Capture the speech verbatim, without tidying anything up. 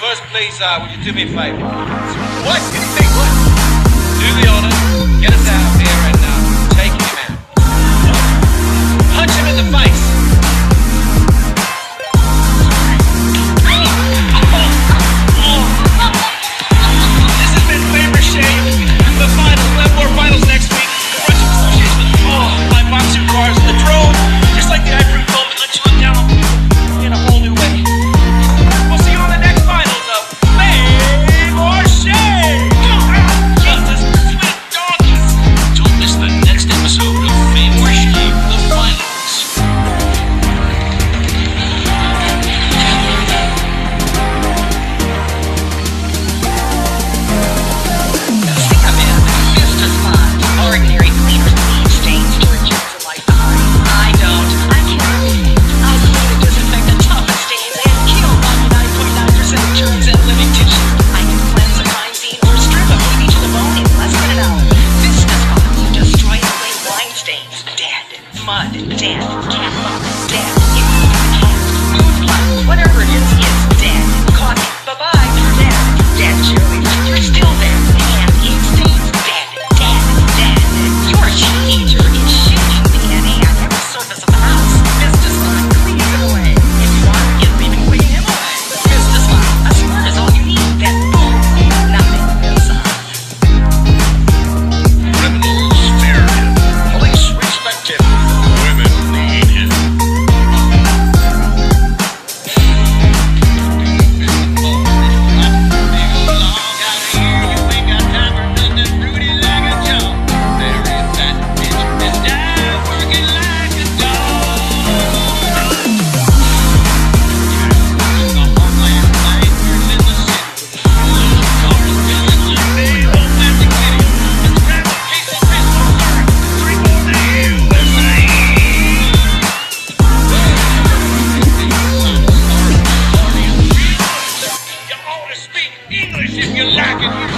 First, please, uh, would you do me a favor? What? Anything? What? Do the honor, get us out of here, and uh, take him out. Punch him in the face. This has been Favor Shea. The finals. We'll have more finals next week. The Russian Association. Oh, my boxing cars. The drone. Just like the iProve Gold, it lets you look down in a whole new way. We'll see you on the next finals of Favor Shea. Jesus, sweet donkeys. Don't miss the next episode of Favor Shea, the finals. Think of it, Mister Spot. Ordinary cleaners leave stains to a germs of life behind. I don't. I can't. I'll clean and disinfect the toughest stains and kill ninety-nine point nine percent of germs and living tissue. I can cleanse a crime scene or strip a baby to the bone in less than an hour. Vista Spot will destroy the clean wine stains. Dead. Mud. Dead. Cat vomit. Dead. Even cat. Food blood. Whatever it is, it's dead. Coffee. Bye-bye. You're dead. Dead, Shirley. You're still dead. And ink stains. Dead. Dead. Dead. Your heater is shooting D N A on every surface of the house. Vista Spot cleans it away. If you want, you can even clean him away. Vista Spot. A squirt is all you need. Then boom. Nothing inside. Criminals fear him. Police respect him. Women need him. You ought to speak English if you like it.